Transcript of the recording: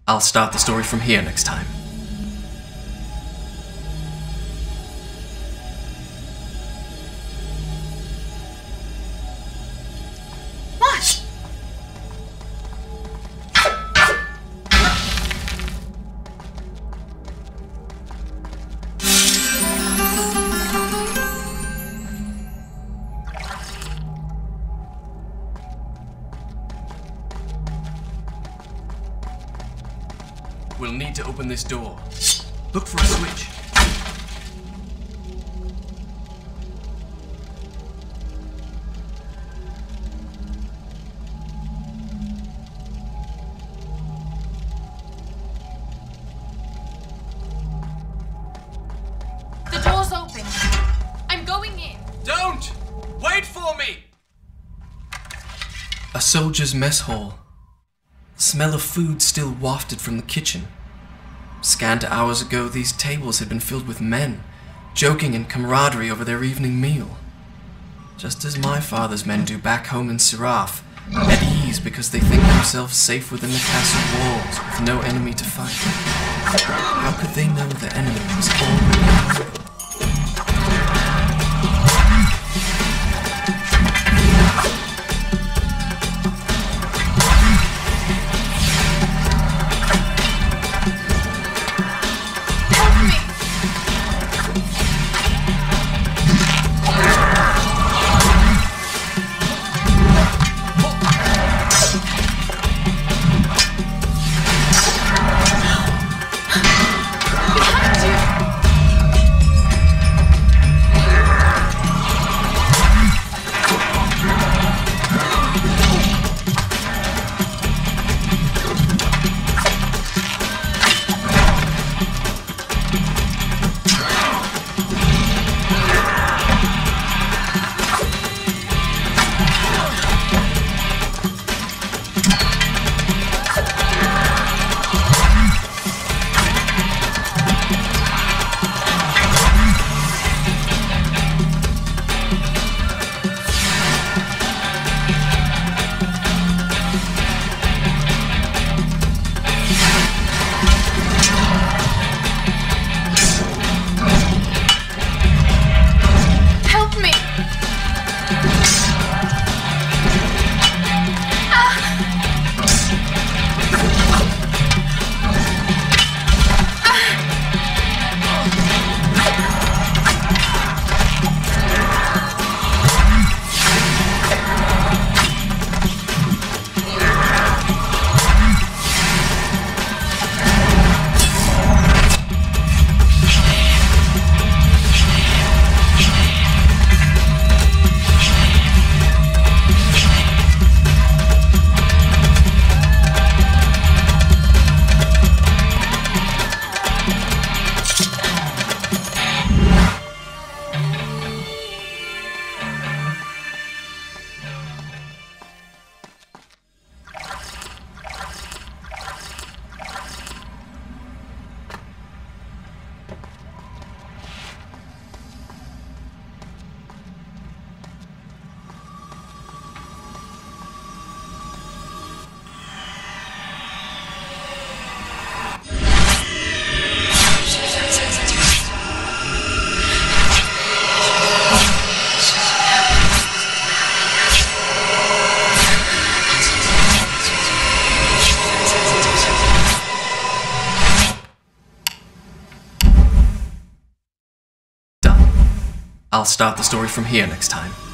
I'll start the story from here next time. What? We'll need to open this door. Look for a switch. The door's open. I'm going in. Don't! Wait for me! A soldier's mess hall. Smell of food still wafted from the kitchen. Scant hours ago, these tables had been filled with men, joking in camaraderie over their evening meal. Just as my father's men do back home in Siraf, at ease because they think themselves safe within the castle walls with no enemy to fight. How could they know the enemy was already home? I'll start the story from here next time.